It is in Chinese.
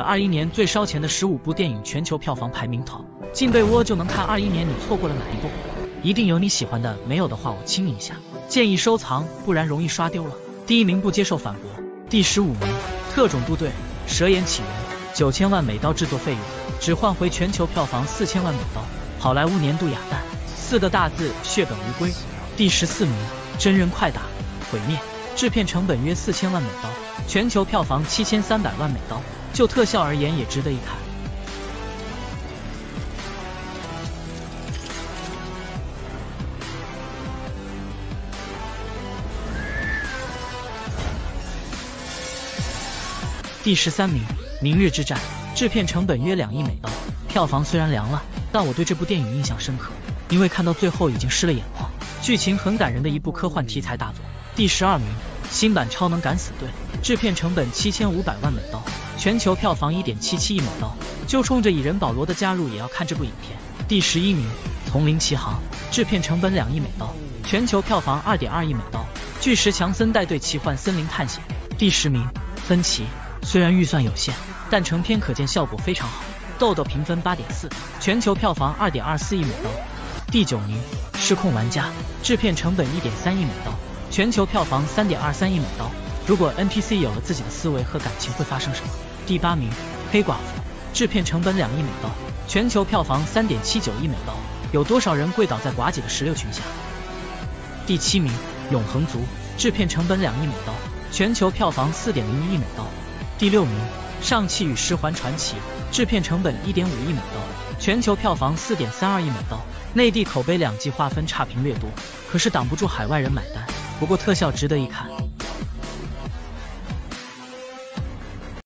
21年最烧钱的15部电影全球票房排名 top， 进被窝就能看21年你错过了哪一部，一定有你喜欢的，没有的话我清理一下，建议收藏，不然容易刷丢了。第1名不接受反驳。第15名，特种部队蛇眼起源，9000万美刀制作费用，只换回全球票房4000万美刀，好莱坞年度哑弹。4个大字，血本无归。第14名，真人快打毁灭，制片成本约4000万美刀，全球票房7300万美刀，就特效而言也值得一看。第13名，明日之战，制片成本约2亿美刀，票房虽然凉了，但我对这部电影印象深刻，因为看到最后已经湿了眼眶，剧情很感人的一部科幻题材大作。第12名，新版超能敢死队，制片成本7500万美刀，全球票房1.77亿美刀，就冲着蚁人保罗的加入也要看这部影片。第11名，丛林奇航，制片成本2亿美刀，全球票房2.2亿美刀，巨石强森带队奇幻森林探险。第10名，分歧，虽然预算有限，但成片可见效果非常好，豆豆评分8.4，全球票房2.24亿美刀。第9名，失控玩家，制片成本1.3亿美刀，全球票房3.23亿美刀。如果 NPC 有了自己的思维和感情会发生什么？第8名，黑寡妇，制片成本2亿美刀，全球票房3.79亿美刀。有多少人跪倒在寡姐的16裙下？第7名，永恒族，制片成本2亿美刀，全球票房4.01亿美刀。第6名，上汽与十环传奇，制片成本1.5亿美刀，全球票房4.32亿美刀。内地口碑2季划分差评略多，可是挡不住海外人买单，不过特效值得一看。